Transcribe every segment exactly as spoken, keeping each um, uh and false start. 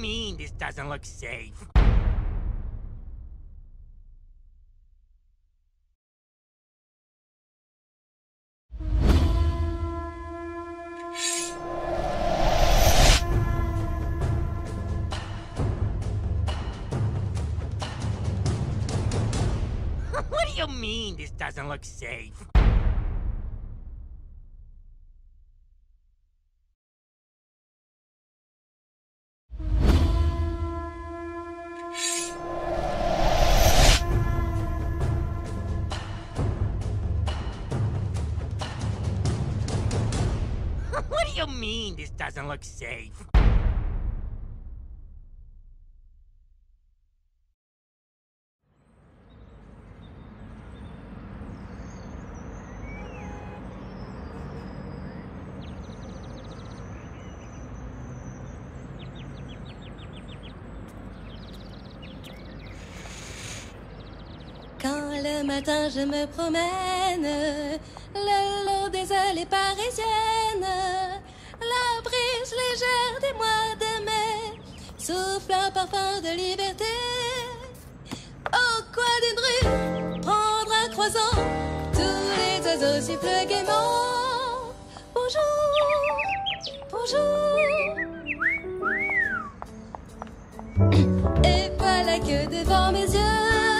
mean this doesn't look safe? What do you mean this doesn't look safe? What do you mean this doesn't look safe? Quand le matin je me promène le long des allées parisiennes, la brise légère des mois de mai souffle un parfum de liberté. Au coin d'une rue, prendre un croissant, tous les oiseaux sifflent gaiement. Bonjour, bonjour. Et voilà que devant mes yeux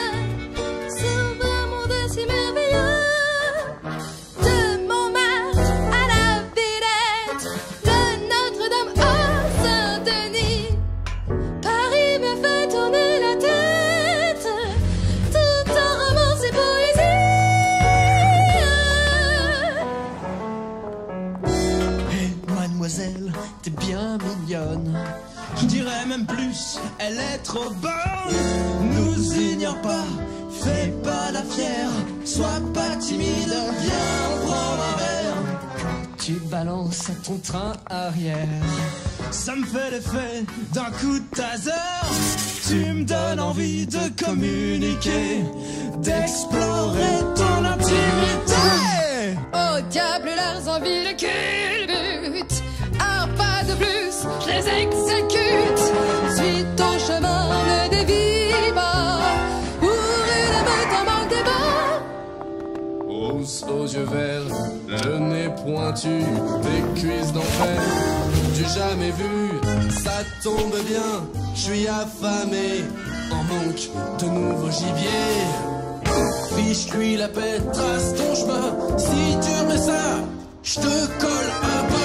t'es bien mignonne. Je dirais même plus, elle est trop bonne. Nous ignore pas, fais pas la fière, sois pas timide, viens prendre un verre. Tu balances à ton train arrière, ça me fait l'effet d'un coup de taser. Tu me donnes envie de communiquer, d'explorer ton intimité. Au diable leurs envies, le culbute. Un pas de plus, je les exécute. Suis ton chemin, ne dévie pas. Pour une meute en manque des bas. Rose aux yeux verts, le nez pointu, les cuisses d'enfer. Du jamais vu, ça tombe bien. Je suis affamé, en manque de nouveaux gibiers. Fiche-lui la paix, trace ton chemin. Si tu remets ça, je te colle un peu.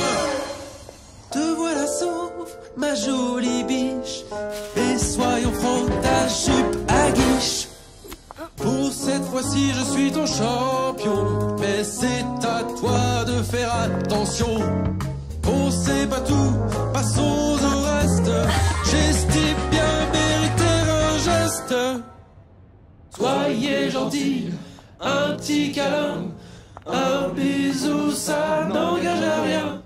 Te voilà sauve, ma jolie biche. Et soyons francs, ta jupe à guiche. Pour cette fois-ci, je suis ton champion. Mais c'est à toi de faire attention. On sait pas tout, passons au reste. J'estime bien mériter un geste. Soyez gentil, un petit câlin, un bisou, ça n'engage à rien.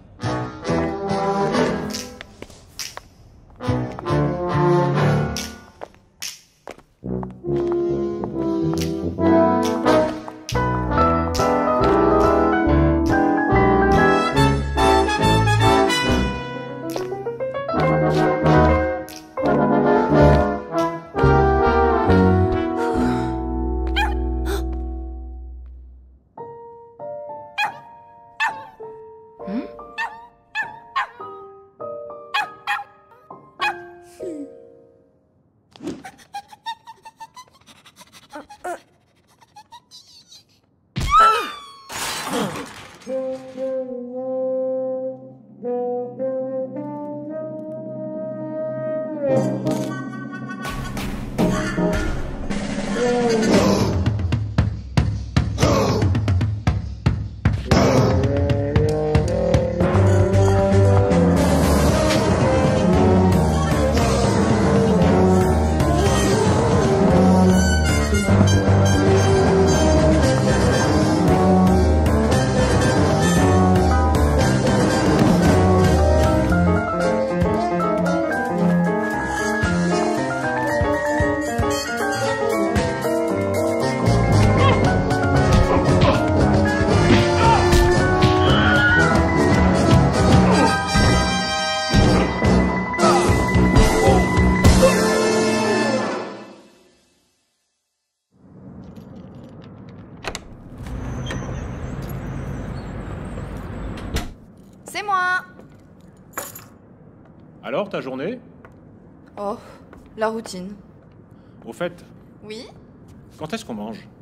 Thank you. C'est moi. Alors, ta journée? Oh, la routine. Au fait, Oui? quand est-ce qu'on mange?